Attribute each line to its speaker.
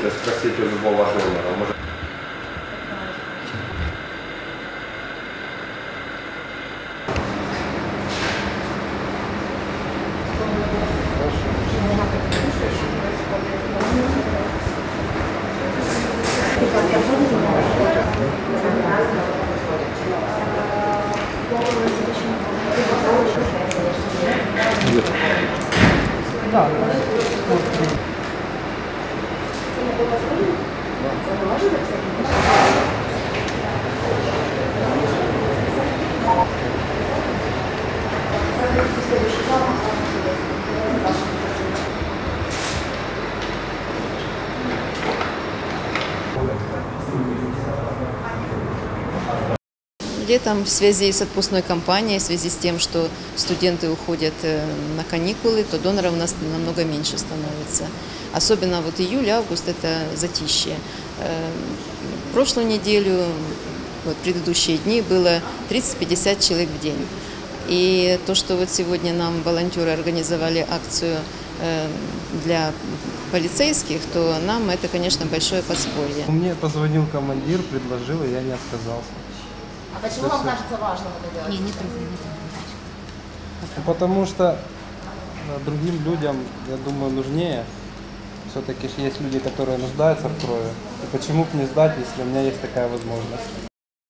Speaker 1: можете спросить у любого донора.
Speaker 2: Да.
Speaker 3: Летом в связи с отпускной кампанией, в связи с тем, что студенты уходят на каникулы, то доноров у нас намного меньше становится. Особенно вот июль, август – это затишье. Прошлую неделю, вот предыдущие дни было 30-50 человек в день. И то, что вот сегодня нам волонтеры организовали акцию для полицейских, то нам это, конечно, большое подспорье.
Speaker 2: Мне позвонил командир, предложил, и я не отказался.
Speaker 4: А почему вам кажется важным это делать?
Speaker 5: Не трудно.
Speaker 2: Потому что другим людям, я думаю, нужнее. Все-таки есть люди, которые нуждаются в крови. И почему бы не сдать, если у меня есть такая возможность?